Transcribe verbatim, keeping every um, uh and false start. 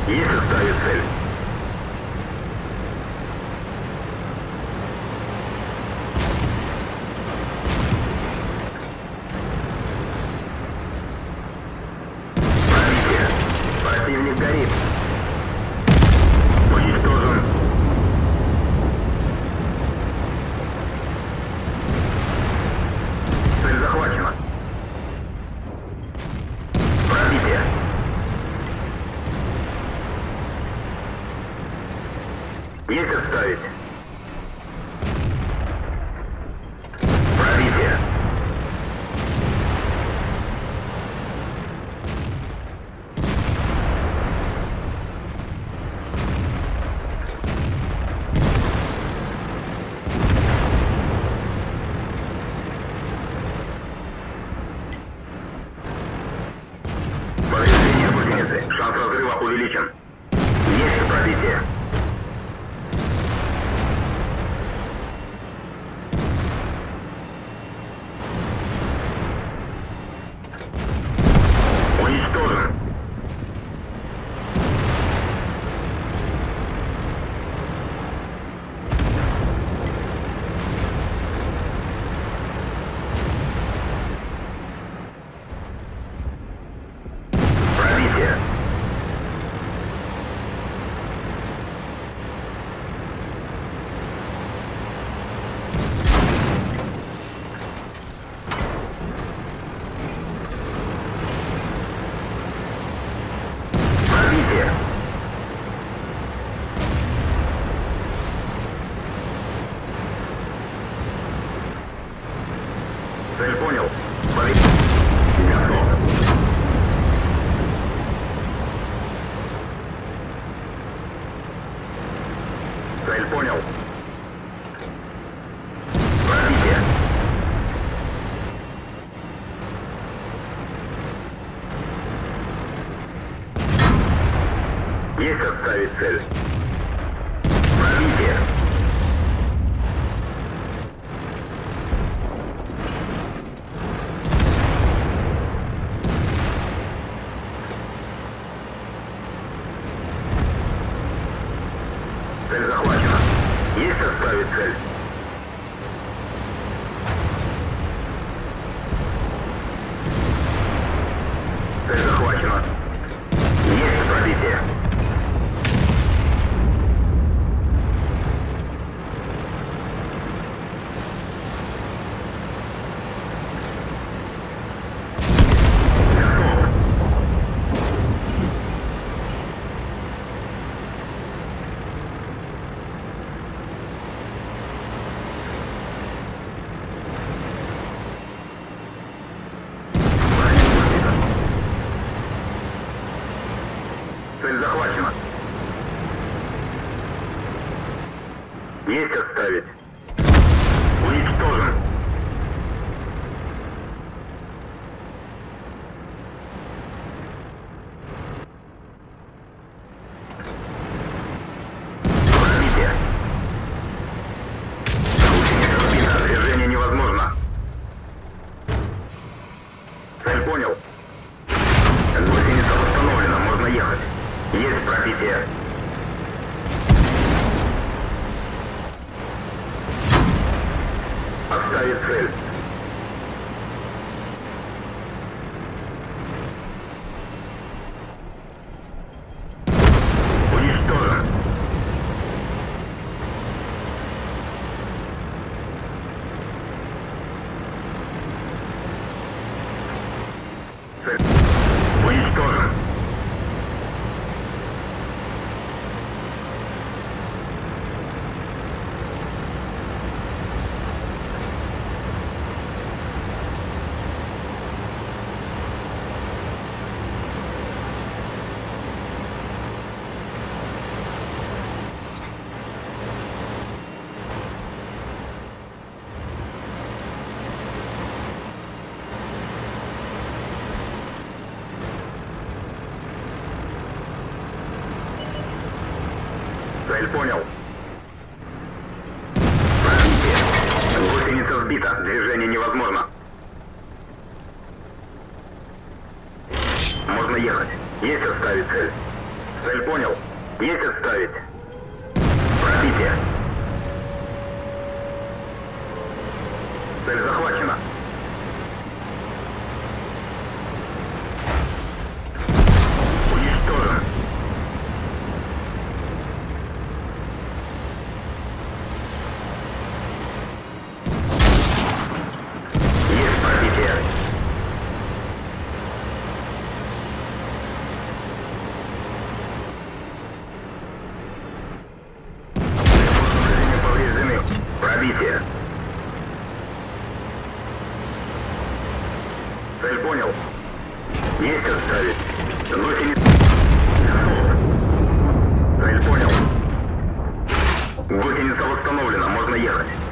Есть оставить цель. Пробитие. Противник горит. Уничтожен. Цель захвачена. Пробитие. Есть отставить. Пробитие. Повреждение гусеницы. Шанс разрыва увеличен. Есть пробитие. Уничтожен. Пробитие. Пробитие. Цель понял. Повреждение. Готов. Цель понял. Пробитие. Есть отставить цель. Пробитие. Цель захвачена. Есть отставить цель. Цель захвачена. Есть пробитие. Готов. Цель захвачена. Есть отставить. Уничтожен. Пробитие. Гусеница сбита. Движение невозможно. Цель понял. Гусеница восстановлена. Можно ехать. Есть пробитие. Отставить цель. Уничтожен. Цель. Уничтожен. Цель понял. Пробитие. Гусеница сбита. Движение невозможно. Можно ехать. Есть оставить цель. Цель понял. Есть отставить. Пробитие. Цель захвачена. Уничтожен. Есть пробитие. Повреждены. Пробитие. Цель понял. Есть отставить. Гусеница. Цель понял. Гусеница восстановлена, можно ехать.